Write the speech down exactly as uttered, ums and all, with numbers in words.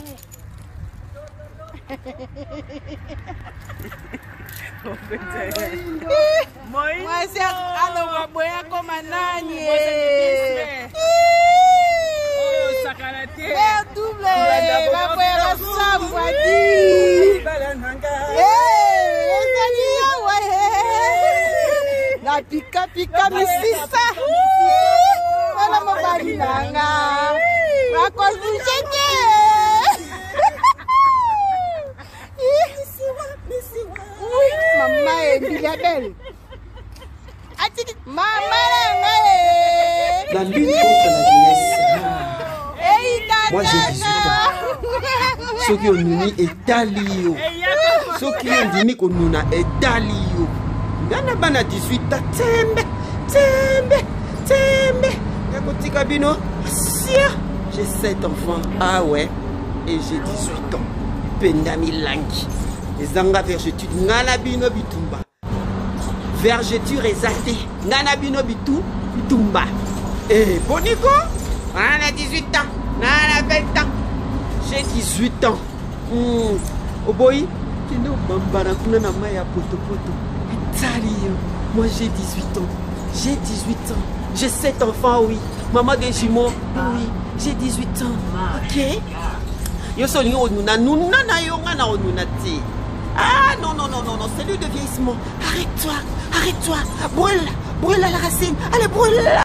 Mwasi aloba boya koma nani. Mère double, va boya sambwa di. Na pika pika misisa. Wala mabali nanga. Wakozujete. Maman est belle. Maman est la lutte contre la jeunesse. Moi j'ai dix-huit ans. Ceux qui ont nuni est talio. Ceux qui ont dit qu'on nous a est talio. Gana bana dix-huit ans. Tembe, tembe, tembe. Yakoti kabino. J'ai sept enfants. Ah ouais. Et j'ai dix-huit ans. Pendami langi. Les anga vergeture. Ngana bino bitumba. Vergeture exaltée. Ngana bino bitu bitumba. Eh, Bonico. On a dix-huit ans. On a vingt ans. J'ai dix-huit ans. Hmm. Oh boy. Kino bambara kuna na maya poto poto. Italio. Moi j'ai dix-huit ans. J'ai dix-huit ans. J'ai sept enfants, oui. Maman des jumeaux. Oui. J'ai dix-huit ans. Ok. Yo so ni onuna nuna na yo nga na onuna ti. Ah non non non non non, c'est lui de vieillissement. Arrête-toi. Arrête-toi. Brûle. Brûle à la racine. Allez brûle.